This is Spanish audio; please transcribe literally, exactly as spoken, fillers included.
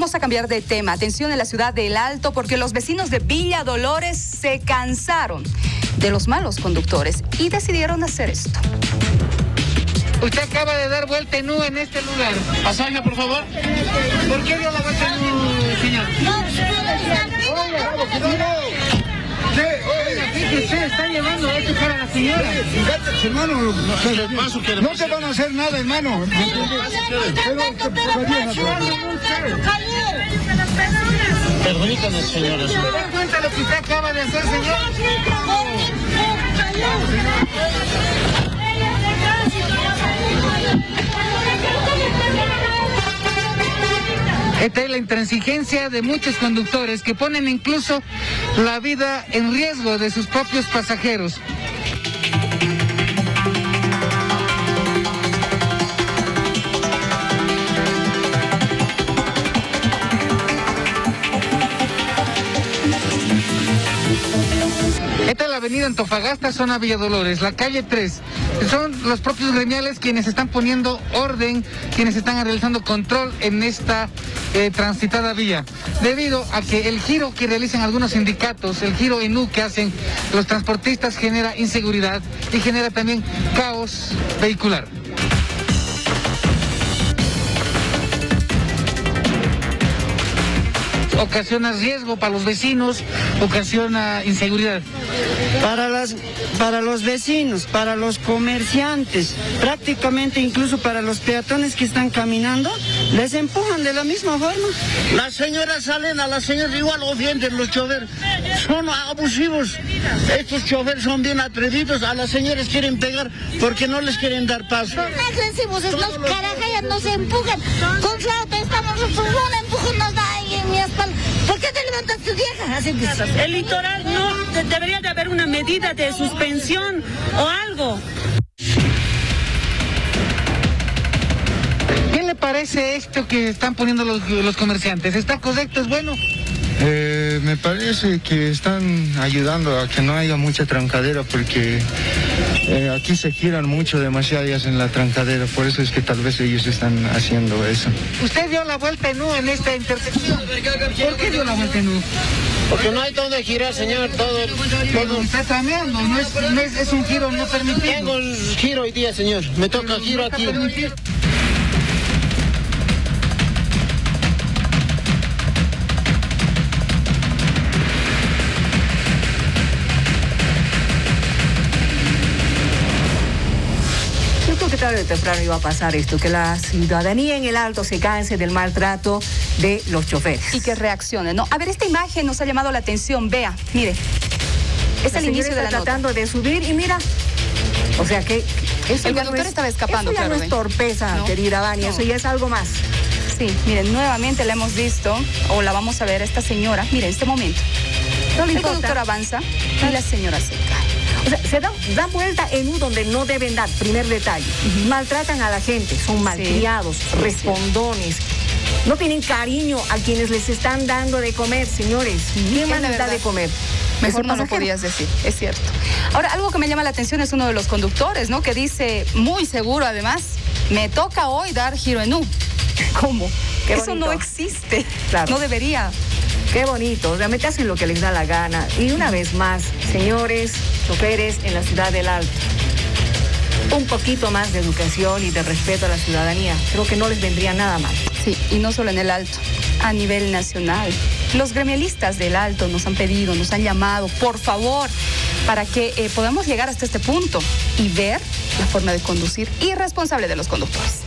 Vamos a cambiar de tema. Atención en la ciudad del Alto, porque los vecinos de Villa Dolores se cansaron de los malos conductores y decidieron hacer esto. Usted acaba de dar vuelta en U en este lugar. Pasaje, por favor. ¿Por qué dio la vuelta en U, señor? ¿Qué usted está llevando esto para la señora? Hermano, no te van a hacer nada, hermano. Permítanme, señores. ¿Se da cuenta lo que usted acaba de hacer, señor? Esta es la intransigencia de muchos conductores que ponen incluso la vida en riesgo de sus propios pasajeros. Esta es la avenida Antofagasta, zona Villa Dolores, la calle tres. Son los propios gremiales quienes están poniendo orden, quienes están realizando control en esta eh, transitada vía. Debido a que el giro que realizan algunos sindicatos, el giro en U que hacen los transportistas, genera inseguridad y genera también caos vehicular. Ocasiona riesgo para los vecinos, ocasiona inseguridad. Para, las, para los vecinos, para los comerciantes, prácticamente incluso para los peatones que están caminando, les empujan de la misma forma. Las señoras salen, a las señoras igual ofenden los choferes, son abusivos. Estos choferes son bien atrevidos, a las señoras quieren pegar porque no les quieren dar paso. Son agresivos, los carajayas nos empujan, con flauta estamos, un empujón nos da ahí en mi espalda. ¿Por qué te levantas tu vieja? Así que... El litoral no, de, debería de haber una medida de suspensión o algo. ¿Qué le parece esto que están poniendo los, los comerciantes? ¿Está correcto? ¿Es bueno? Eh, me parece que están ayudando a que no haya mucha trancadera porque eh, aquí se giran mucho, demasiadas en la trancadera, por eso es que tal vez ellos están haciendo eso. Usted dio la vuelta en U en esta intersección. ¿Por qué dio la vuelta en U? Porque no hay donde girar, señor, todo... todo. Está planeando, no es, no es, es un giro no permitido. Tengo el giro hoy día, señor, me toca Pero giro no aquí. Que tarde o temprano iba a pasar esto, que la ciudadanía en el Alto se canse del maltrato de los choferes. Y que reaccione, ¿no? A ver, esta imagen nos ha llamado la atención, vea, mire. Es la el inicio de la tratando nota. de subir y mira, o sea que... Eso el ya conductor no es, estaba escapando, eso ya claro, no es torpeza, ¿no? querida Vani, No. eso ya es algo más. Sí, miren, nuevamente la hemos visto, o la vamos a ver a esta señora, miren, este momento. No le El importa. conductor avanza y la señora se cae. O sea, se dan, dan vuelta en U donde no deben dar, primer detalle. Uh-huh. Maltratan a la gente, son malcriados, sí, respondones. No tienen cariño a quienes les están dando de comer, señores. ¿Quién más les da de comer? Mejor no lo podías decir, es cierto. Ahora, algo que me llama la atención es uno de los conductores, ¿no? Que dice, muy seguro además, me toca hoy dar giro en U. ¿Cómo? Qué Eso bonito. no existe, Claro. No debería. Qué bonito, realmente hacen lo que les da la gana. Y una vez más, señores, choferes en la ciudad del Alto, un poquito más de educación y de respeto a la ciudadanía. Creo que no les vendría nada mal. Sí, y no solo en el Alto, a nivel nacional. Los gremialistas del Alto nos han pedido, nos han llamado, por favor, para que eh, podamos llegar hasta este punto y ver la forma de conducir irresponsable de los conductores.